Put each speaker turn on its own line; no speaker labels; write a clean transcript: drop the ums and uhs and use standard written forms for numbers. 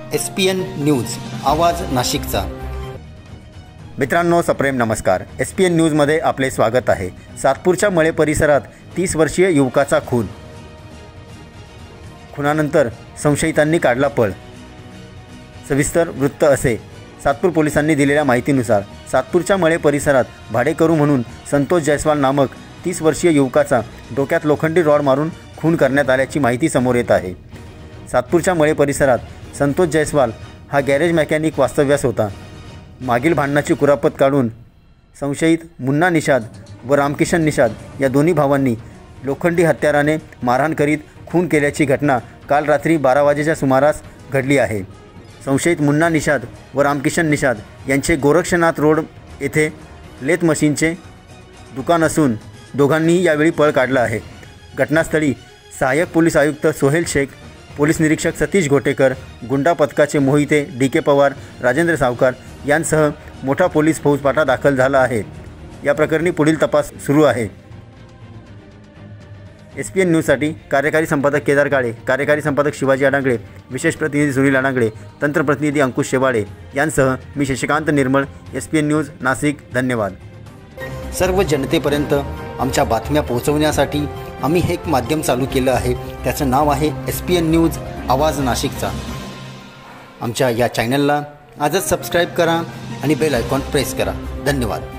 SPN news आवाज नाशिकचा।
मित्रांनो सप्रेम नमस्कार। SPN न्यूजमध्ये आपले स्वागत आहे। सातपूरच्या मळे परिसरात 30 वर्षीय युवकाचा खून। खुनानंतर संशयितांनी काढला पळ। सविस्तर वृत्त असे। सातपूर पोलिसांनी दिलेल्या माहितीनुसार सातपूरच्या मळे परिसरात भाडेकरू म्हणून संतोष जयस्वाल नामक 30 वर्षीय युवकाचा डोक्यात लोखंडी रॉड मारून खून करण्यात आल्याची माहिती समोर येत आहे। सातपूरच्या मळे परिसरात संतोष जयस्वाल हा गॅरेज मेकॅनिक वास्तव्यास होता। मागील भांडणाची कुरापत काढून संशयित मुन्ना निषाद व रामकिशन निषाद या दोन्ही भावांनी लोखंडी हत्याराने मारहाण करीत खून केल्याची घटना काल रात्री 12 वाजेच्या सुमारास घडली आहे। संशयित मुन्ना निषाद व रामकिशन निषाद यांचे गोरक्षनाथ रोड येथे लेथ मशीनचे दुकान असून दोघांनीही यावेळी पळ काढला आहे। घटनास्थळी सहाय्यक पोलीस आयुक्त सोहेल शेख, पोलीस निरीक्षक सतीश घोटेकर, गुंडा पथकाचे मोहिते DK पवार, राजेंद्र सावकार यांसह मोठा पोलीस फौजफाटा दाखल झाला आहे। या प्रकरणी पुढील तपास सुरू आहे। SPN न्यूजसाठी कार्यकारी संपादक केदार काळे, कार्यकारी संपादक शिवाजी अडांगळे, विशेष प्रतिनिधी सुनील अडांगळे, तंत्र प्रतिनिधी अंकुश शेवाळे यांसह मी शशिकांत निर्मळ, SPN न्यूज नाशिक। धन्यवाद।
सर्व जनतेपर्यंत आमच्या बातम्या पोहोचवण्यासाठी आम्ही हे एक माध्यम चालू केलं आहे। त्याचं नाव आहे SPN न्यूज आवाज नाशिकचा। आमच्या या चॅनलला आजच सबस्क्राईब करा आणि बेल आयकॉन प्रेस करा। धन्यवाद।